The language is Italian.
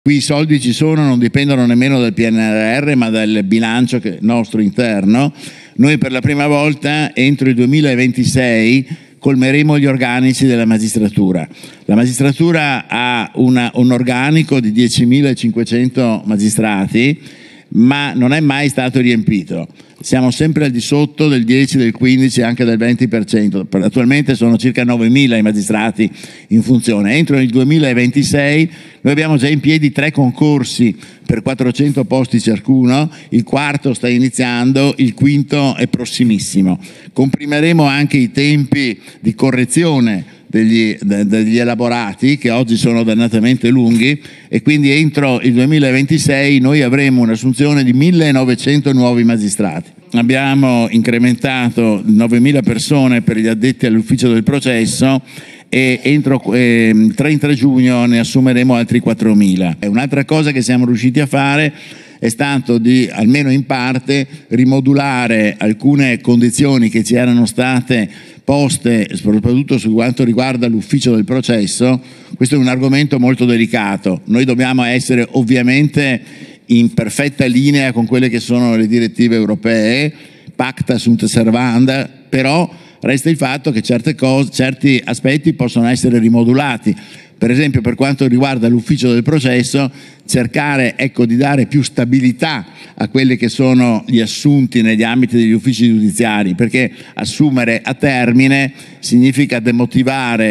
Qui i soldi ci sono, non dipendono nemmeno dal PNRR ma dal bilancio nostro interno. Noi per la prima volta entro il 2026 colmeremo gli organici della magistratura. La magistratura ha un organico di 10.500 magistrati, ma non è mai stato riempito. Siamo sempre al di sotto del 10, del 15, anche del 20%. Attualmente sono circa 9.000 i magistrati in funzione. Entro il 2026 noi abbiamo già in piedi 3 concorsi per 400 posti ciascuno, il quarto sta iniziando, il quinto è prossimissimo. Comprimeremo anche i tempi di correzione degli elaborati, che oggi sono dannatamente lunghi, e quindi entro il 2026 noi avremo un'assunzione di 1.900 nuovi magistrati. Abbiamo incrementato 9.000 persone per gli addetti all'ufficio del processo e entro il 30 giugno ne assumeremo altri 4.000. Un'altra cosa che siamo riusciti a fare è stato di, almeno in parte, rimodulare alcune condizioni che ci erano state poste, soprattutto su quanto riguarda l'ufficio del processo. Questo è un argomento molto delicato. Noi dobbiamo essere ovviamente in perfetta linea con quelle che sono le direttive europee, pacta sunt servanda, però resta il fatto che certi aspetti possono essere rimodulati. Per esempio, per quanto riguarda l'ufficio del processo, cercare di dare più stabilità a quelli che sono gli assunti negli ambiti degli uffici giudiziari, perché assumere a termine significa demotivare